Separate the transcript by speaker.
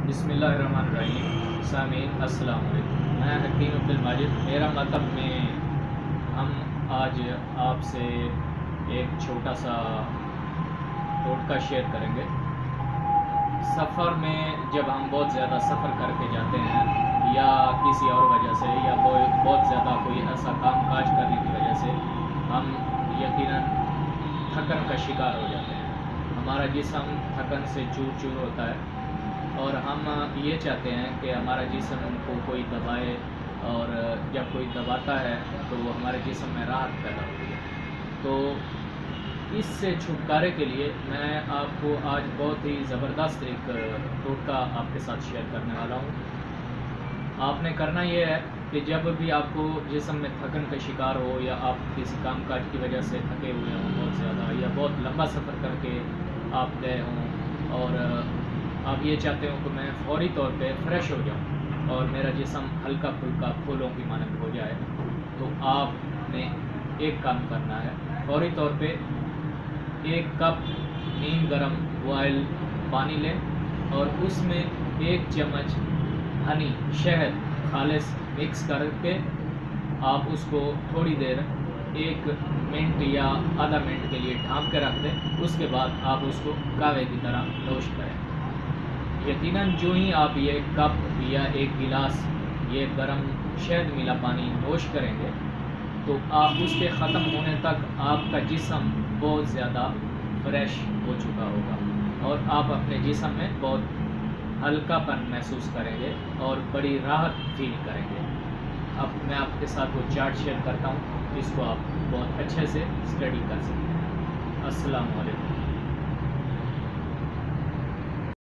Speaker 1: بسم اللہ الرحمن الرحیم۔ سامعین السلام علیکم، میں حکیم عبدالماجد۔ میرا مطلب میں ہم آج آپ سے ایک چھوٹا سا ٹوٹکا شیئر کریں گے۔ سفر میں جب ہم بہت زیادہ سفر کر کے جاتے ہیں یا کسی اور وجہ سے یا بہت زیادہ کوئی ایسا کام کاج کرنے کی وجہ سے ہم یقیناً تھکن کا شکار ہو جاتے ہیں۔ ہمارا جسم تھکن سے چور چور ہوتا ہے اور ہم یہ چاہتے ہیں کہ ہمارا جسم کو کوئی دبائے، اور جب کوئی دباتا ہے تو وہ ہمارے جسم میں راحت پیدا ہوتی ہے۔ تو اس سے چھٹکارے کے لیے میں آپ کو آج بہت ہی زبردست ایک ٹوٹکا آپ کے ساتھ شیئر کرنے والا ہوں۔ آپ نے کرنا یہ ہے کہ جب بھی آپ کو جسم میں تھکن کا شکار ہو یا آپ کسی کام کاج کی وجہ سے تھکے ہوئے ہوں بہت زیادہ، یا بہت لمبا سفر کر کے آپ گئے ہوں اور آپ یہ چاہتے ہو کہ میں فوری طور پہ فریش ہو جاؤں اور میرا جسم ہلکا پھلکا پھولوں کی مانند ہو جائے، تو آپ نے ایک کام کرنا ہے۔ فوری طور پہ 1 کپ نیم گرم بوائل پانی لیں اور اس میں 1 چمچ ہنی شہد خالص مکس کر کے آپ اس کو تھوڑی دیر 1 منٹ یا آدھا منٹ کے لیے ڈھانپ کے رکھ دیں۔ اس کے بعد آپ اس کو قہوے کی طرح نوش کریں۔ یقیناً جو ہی آپ یہ کپ یا 1 گلاس یہ گرم شہد ملا پانی نوش کریں گے تو آپ اس کے ختم ہونے تک آپ کا جسم بہت زیادہ فریش ہو چکا ہوگا اور آپ اپنے جسم میں بہت ہلکا پن محسوس کریں گے اور بڑی راحت فیل کریں گے۔ اب میں آپ کے ساتھ وہ چارٹ شیئر کرتا ہوں، اس کو آپ بہت اچھے سے اسٹڈی کر سکتے ہیں۔ السلام علیکم۔